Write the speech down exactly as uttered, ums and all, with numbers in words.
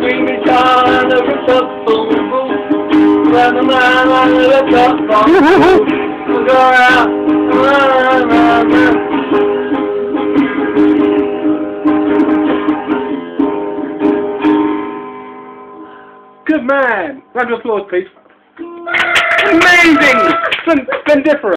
screaming child on the rooftop, boom, boom. Run around on the rooftop, boom, boom. We'll go around, around, around, around. Good man! Round of applause, please. Amazing! Splendiferous!